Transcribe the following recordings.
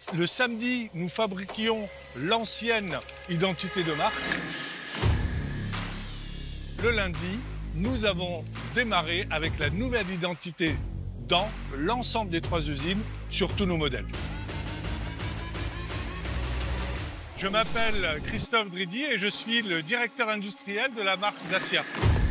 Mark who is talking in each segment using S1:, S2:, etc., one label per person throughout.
S1: Le samedi, nous fabriquions l'ancienne identité de marque. Le lundi, nous avons démarré avec la nouvelle identité dans l'ensemble des 3 usines sur tous nos modèles. Je m'appelle Christophe Dridi et je suis le directeur industriel de la marque Dacia.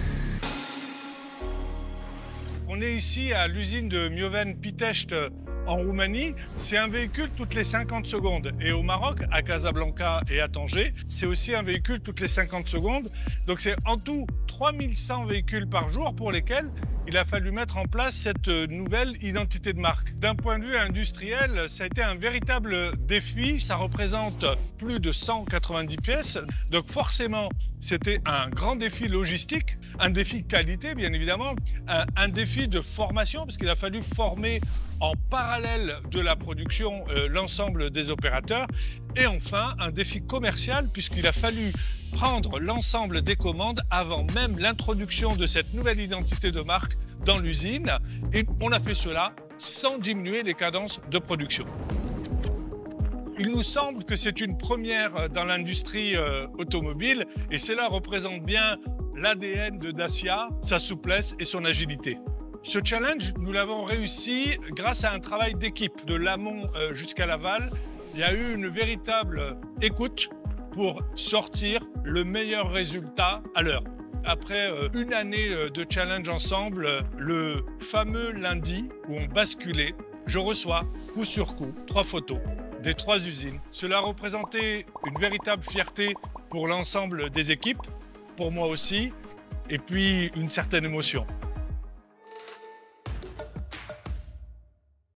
S1: On est ici à l'usine de Mioven-Pitești en Roumanie. C'est un véhicule toutes les 50 secondes. Et au Maroc, à Casablanca et à Tanger, c'est aussi un véhicule toutes les 50 secondes. Donc c'est en tout 3100 véhicules par jour pour lesquels il a fallu mettre en place cette nouvelle identité de marque. D'un point de vue industriel, ça a été un véritable défi. Ça représente plus de 190 pièces. Donc forcément, c'était un grand défi logistique, un défi qualité bien évidemment, un défi de formation parce qu'il a fallu former en parallèle de la production l'ensemble des opérateurs et enfin un défi commercial puisqu'il a fallu prendre l'ensemble des commandes avant même l'introduction de cette nouvelle identité de marque dans l'usine et on a fait cela sans diminuer les cadences de production. Il nous semble que c'est une première dans l'industrie automobile et cela représente bien l'ADN de Dacia, sa souplesse et son agilité. Ce challenge, nous l'avons réussi grâce à un travail d'équipe, de l'amont jusqu'à l'aval. Il y a eu une véritable écoute pour sortir le meilleur résultat à l'heure. Après une année de challenge ensemble, le fameux lundi où on basculait, je reçois coup sur coup 3 photos des 3 usines. Cela représentait une véritable fierté pour l'ensemble des équipes, pour moi aussi, et puis une certaine émotion.